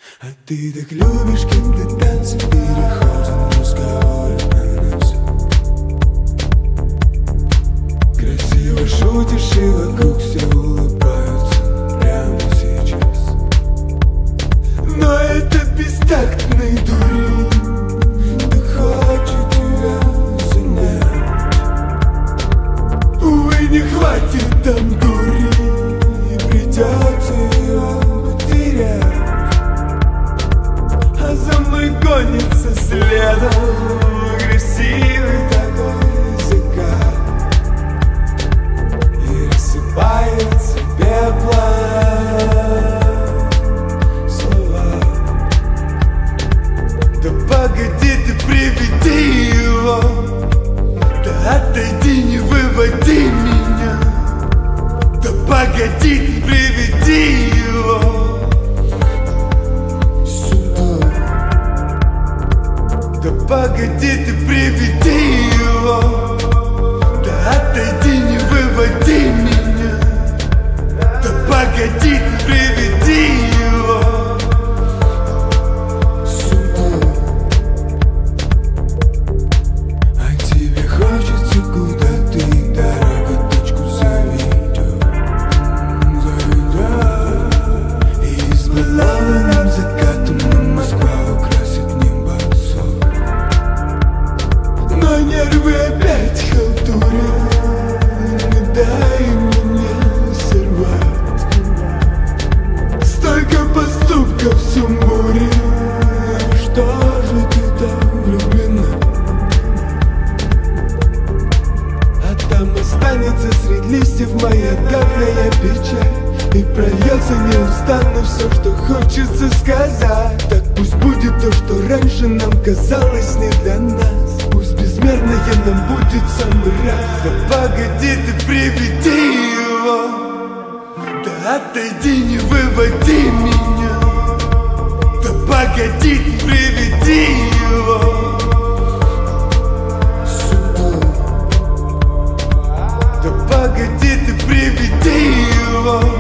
А ты так любишь, когда танцы переходят в разговоры на нас. Красиво шутишь, и вокруг все улыбаются, но прямо сейчас. Но это бестактный дурень, да хочет тебя занять. Увы, не хватит там дури, и придется ее потерять. А за мной гонится следом красивый такой закат, и рассыпается пеплом слова. Да погоди, ты приведи его, да отойди, не выводи меня. Да погоди, ты приведи его. Да погоди, ты приведи его, да отойди, не выводи меня. Да погоди, ты приведи его сюда. А тебе хочется куда-то, и дорога точку заведет. И с баллонным закатом на Москва украсит небо. Но нервы опять халтурят, не дай мне сорвать. Столько поступков в сумбуре, что же ты там влюблена? А там останется среди листьев моя давняя печаль, и прольется неустанно все, что хочется сказать. Так пусть будет то, что раньше нам казалось не для нас. Пусть безмерное нам будет самый раз. Да погоди, ты приведи его, да отойди, не выводи меня. Да погоди, ты приведи его сюда. Да погоди, ты приведи его.